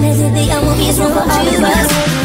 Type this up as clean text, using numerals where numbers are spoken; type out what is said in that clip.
Let's do the movies for all of us.